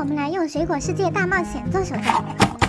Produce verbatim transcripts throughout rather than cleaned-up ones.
我们来用水果世界大冒险做手账。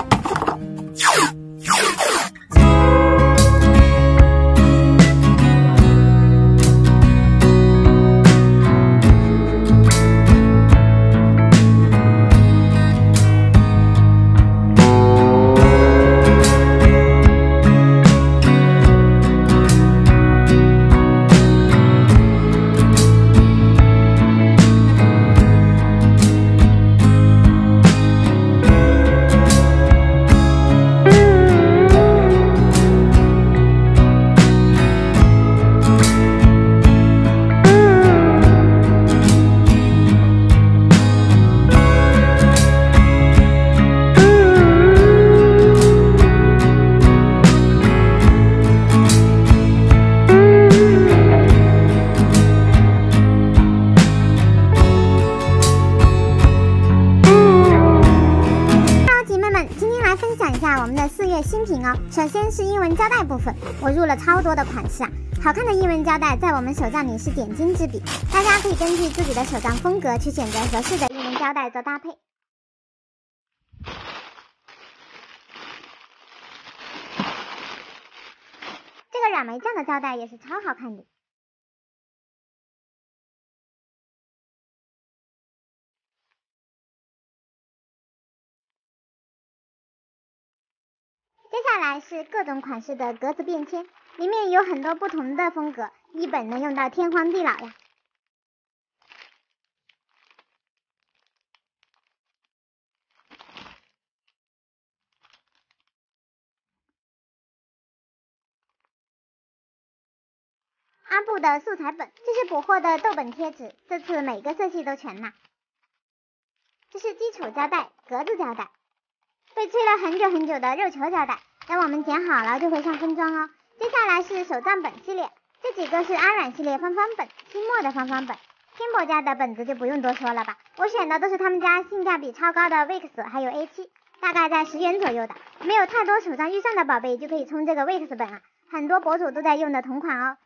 我们的四月新品哦，首先是英文胶带部分，我入了超多的款式啊，好看的英文胶带在我们手账里是点睛之笔，大家可以根据自己的手账风格去选择合适的英文胶带做搭配。这个软梅酱的胶带也是超好看的。接下来是各种款式的格子便签，里面有很多不同的风格，一本能用到天荒地老呀。阿布的素材本，这是补货的豆本贴纸，这次每个色系都全拿。这是基础胶带，格子胶带。被催了很久很久的肉球胶带，等我们剪好了就会上分装哦。接下来是手账本系列，这几个是阿软系列方方本，清末的方方本，天博家的本子就不用多说了吧，我选的都是他们家性价比超高的 Wix 还有 A 七， 大概在十元左右的，没有太多手账预算的宝贝就可以冲这个 Wix 本啊，很多博主都在用的同款哦。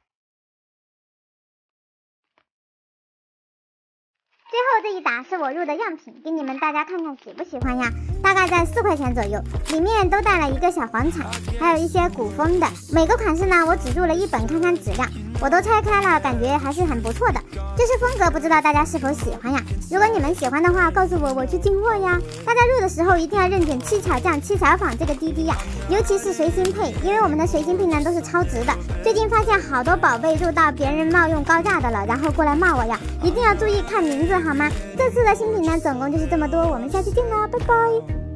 最后这一沓是我入的样品，给你们大家看看喜不喜欢呀？大概在四块钱左右，里面都带了一个小黄彩，还有一些古风的。每个款式呢，我只入了一本看看质量，我都拆开了，感觉还是很不错的。这是风格，不知道大家是否喜欢呀？如果你们喜欢的话，告诉我，我去进货呀。大家入的时候一定要认准七巧匠、七巧坊这个滴滴呀，尤其是随心配，因为我们的随心配呢都是超值的。最近发现好多宝贝入到别人冒用高价的了，然后过来骂我呀，一定要注意看名字好吗？这次的新品呢，总共就是这么多，我们下期见啦，拜拜。